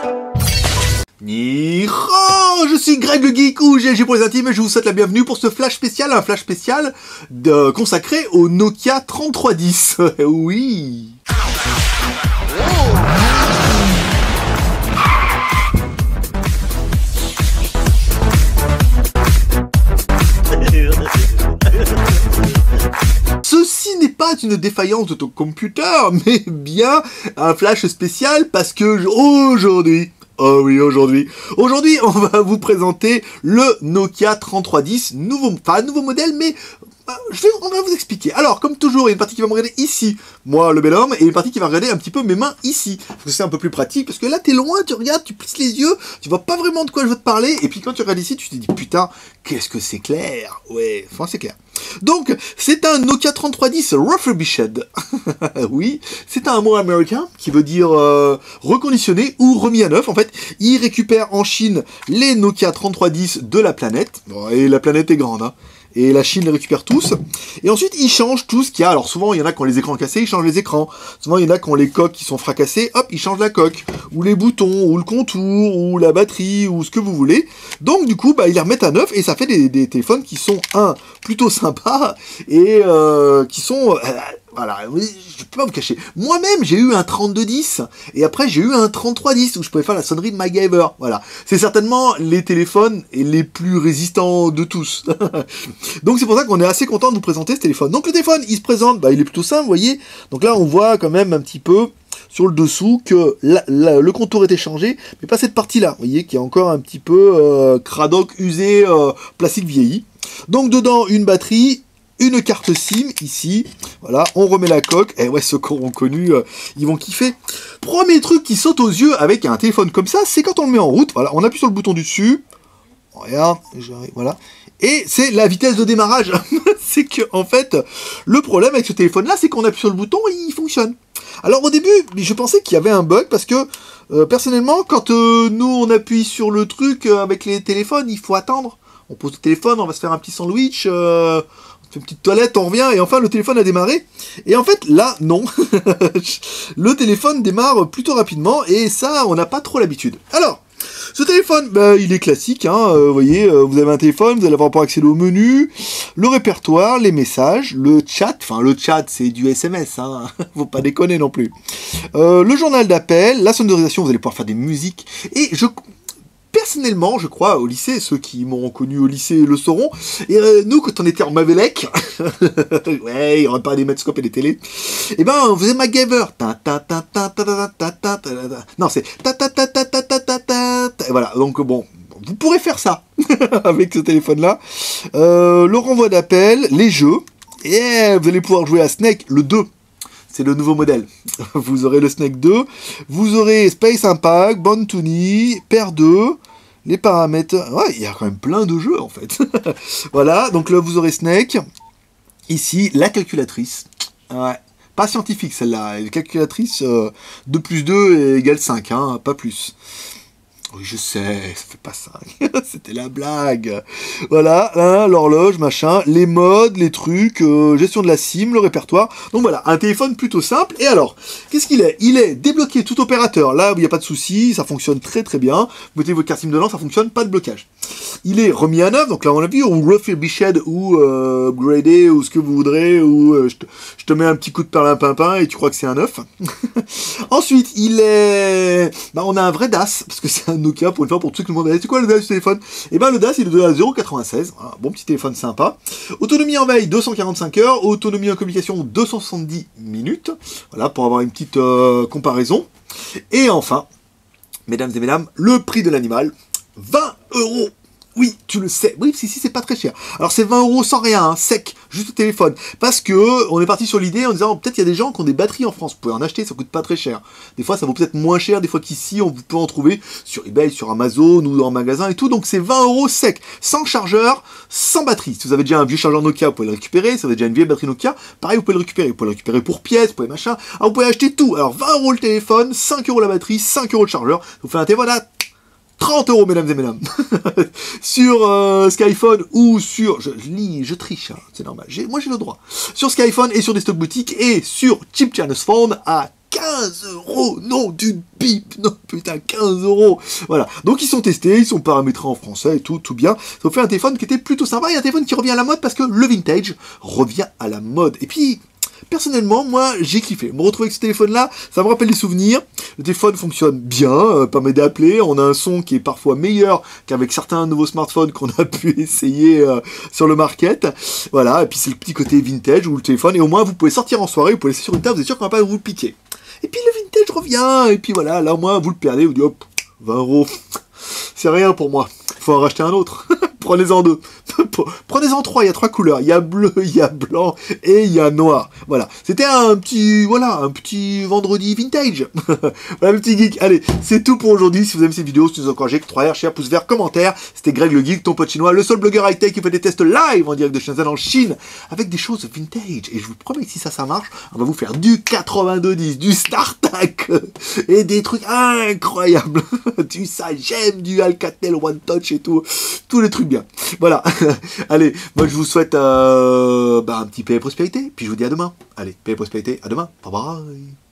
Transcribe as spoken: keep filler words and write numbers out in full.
Ni hao, je suis Greg le Geek ou G G pour les intimes et je vous souhaite la bienvenue pour ce flash spécial, un flash spécial de, consacré au Nokia trente-trois dix. Oui. Ceci n'est pas une défaillance de ton computer, mais bien un flash spécial parce que aujourd'hui... Oh oui, aujourd'hui. Aujourd'hui, on va vous présenter le Nokia trente-trois dix, nouveau, enfin nouveau modèle, mais euh, je vais, on va vous expliquer. Alors, comme toujours, il y a une partie qui va me regarder ici, moi le bel homme, et une partie qui va regarder un petit peu mes mains ici. Parce que c'est un peu plus pratique, parce que là, t'es loin, tu regardes, tu plisses les yeux, tu vois pas vraiment de quoi je veux te parler, et puis quand tu regardes ici, tu te dis, putain, qu'est-ce que c'est clair. Ouais, enfin c'est clair. Donc, c'est un Nokia trente-trois dix refurbished. Oui, c'est un mot américain qui veut dire euh, reconditionné ou remis à neuf. En fait, il récupère en Chine les Nokia trente-trois dix de la planète. Bon, et la planète est grande, hein. Et la Chine les récupère tous. Et ensuite, ils changent tout ce qu'il y a. Alors souvent, il y en a qui ont les écrans cassés, ils changent les écrans. Souvent, il y en a qui ont les coques qui sont fracassées, hop, ils changent la coque. Ou les boutons, ou le contour, ou la batterie, ou ce que vous voulez. Donc, du coup, bah, ils les remettent à neuf et ça fait des, des téléphones qui sont, un, plutôt sympas et euh, qui sont... Euh, voilà, je peux pas vous cacher. Moi-même, j'ai eu un trente-deux dix, et après, j'ai eu un trente-trois dix, où je pouvais faire la sonnerie de MacGyver. Voilà. C'est certainement les téléphones les plus résistants de tous. Donc, c'est pour ça qu'on est assez content de vous présenter ce téléphone. Donc, le téléphone, il se présente, bah, il est plutôt simple, vous voyez. Donc là, on voit quand même un petit peu sur le dessous que la, la, le contour était changé, mais pas cette partie-là. Vous voyez qu'il y a encore un petit peu euh, cradoc usé, euh, plastique vieilli. Donc, dedans, une batterie, une carte SIM, ici, voilà, on remet la coque, et ouais, ceux qui auront connu, euh, ils vont kiffer. Premier truc qui saute aux yeux avec un téléphone comme ça, c'est quand on le met en route, voilà, on appuie sur le bouton du dessus, regarde, j'arrive, voilà, et c'est la vitesse de démarrage. C'est que, en fait, le problème avec ce téléphone-là, c'est qu'on appuie sur le bouton et il fonctionne. Alors au début, je pensais qu'il y avait un bug, parce que, euh, personnellement, quand euh, nous, on appuie sur le truc euh, avec les téléphones, il faut attendre. On pose le téléphone, on va se faire un petit sandwich, euh, on fait une petite toilette, on revient, et enfin le téléphone a démarré. Et en fait, là, non. Le téléphone démarre plutôt rapidement, et ça, on n'a pas trop l'habitude. Alors, ce téléphone, bah, il est classique, hein, euh, vous voyez, euh, vous avez un téléphone, vous allez avoir pour accéder au menu, le répertoire, les messages, le chat, enfin le chat c'est du S M S, hein, faut pas déconner non plus. Euh, le journal d'appel, la sonorisation, vous allez pouvoir faire des musiques, et je... Personnellement, je crois, au lycée, ceux qui m'ont connu au lycée le sauront, et euh, nous, quand on était en Mavelec, ouais, il n'y aurait pas des mathscopes et des télés, et ben, on faisait MacGyver. Non, c'est et voilà, donc bon, vous pourrez faire ça avec ce téléphone-là. Euh, le renvoi d'appel, les jeux, et vous allez pouvoir jouer à Snake, le deux. C'est le nouveau modèle. Vous aurez le Snake deux, vous aurez Space Impact, Born to Knee, Pair deux, les paramètres... Ouais, il y a quand même plein de jeux, en fait. Voilà, donc là, vous aurez Snake. Ici, la calculatrice. Ouais, pas scientifique, celle-là. La calculatrice, euh, deux plus deux égale cinq, hein, pas plus. Oui, je sais, ça fait pas cinq. C'était la blague. Voilà, hein, l'horloge, machin, les modes, les trucs, euh, gestion de la SIM, le répertoire. Donc voilà, un téléphone plutôt simple. Et alors, qu'est-ce qu'il est? Il est débloqué tout opérateur. Là, il n'y a pas de souci, ça fonctionne très très bien. Vous mettez votre carte SIM dedans, ça fonctionne, pas de blocage. Il est remis à neuf, donc là on l'a vu, ou refurbished, ou euh, upgradé, ou ce que vous voudrez, ou euh, je, te, je te mets un petit coup de perlimpinpin et tu crois que c'est un neuf. Ensuite, il est... Bah, on a un vrai D A S, parce que c'est un Nokia, pour une fois, pour ceux qui me demandent, c'est quoi le D A S du téléphone? Et ben le D A S, il est de zéro virgule quatre-vingt-seize, voilà, bon petit téléphone sympa. Autonomie en veille, deux cent quarante-cinq heures, autonomie en communication, deux cent soixante-dix minutes, voilà, pour avoir une petite euh, comparaison. Et enfin, mesdames et mesdames, le prix de l'animal, vingt euros. Oui, tu le sais. Oui, si, si, c'est pas très cher. Alors, c'est vingt euros sans rien, hein, sec, juste au téléphone. Parce que, on est parti sur l'idée en disant, peut-être il y a des gens qui ont des batteries en France. Vous pouvez en acheter, ça coûte pas très cher. Des fois, ça vaut peut-être moins cher, des fois qu'ici, on peut en trouver sur eBay, sur Amazon ou en magasin et tout. Donc, c'est vingt euros sec, sans chargeur, sans batterie. Si vous avez déjà un vieux chargeur Nokia, vous pouvez le récupérer. Si vous avez déjà une vieille batterie Nokia, pareil, vous pouvez le récupérer. Vous pouvez le récupérer pour pièces, vous pouvez machin. Alors, vous pouvez acheter tout. Alors, vingt euros le téléphone, cinq euros la batterie, cinq euros le chargeur. Vous faites un téléphone à trente euros, mesdames et mesdames, sur euh, Skyphone ou sur, je, je lis, je triche, hein, c'est normal, moi j'ai le droit, sur Skyphone et sur des stocks boutiques et sur Cheap Chinese Phone à quinze euros, non, d'une pipe, non, putain, quinze euros. Voilà, donc ils sont testés, ils sont paramétrés en français et tout, tout bien. Ça fait un téléphone qui était plutôt sympa, et un téléphone qui revient à la mode parce que le vintage revient à la mode. Et puis, personnellement, moi, j'ai kiffé. Me retrouver avec ce téléphone-là, ça me rappelle des souvenirs. Le téléphone fonctionne bien, euh, permet d'appeler. On a un son qui est parfois meilleur qu'avec certains nouveaux smartphones qu'on a pu essayer euh, sur le market. Voilà, et puis c'est le petit côté vintage où le téléphone, et au moins vous pouvez sortir en soirée, vous pouvez laisser sur une table, vous êtes sûr qu'on va pas vous le piquer. Et puis le vintage revient, et puis voilà, là au moins vous le perdez, vous dites hop, vingt euros, c'est rien pour moi. Il faut en racheter un autre. Prenez-en deux. Prenez-en trois, il y a trois couleurs. Il y a bleu, il y a blanc et il y a noir. Voilà. C'était un petit, voilà, un petit vendredi vintage. Voilà, le petit geek. Allez, c'est tout pour aujourd'hui. Si vous aimez cette vidéo, si vous encouragez, trois R, share, pouce vert, commentaire. C'était Greg le geek, ton pote chinois, le seul blogueur high-tech qui fait des tests live en direct de Shenzhen en Chine avec des choses vintage. Et je vous promets que si ça, ça marche, on va vous faire du quatre-vingt-deux dix, du StarTAC et des trucs incroyables. Du Sagem, du Alcatel One Touch et tout. Tous les trucs bien. Voilà. Allez, moi je vous souhaite euh, bah, un petit paix et prospérité, puis je vous dis à demain. Allez, paix et prospérité, à demain. Bye bye.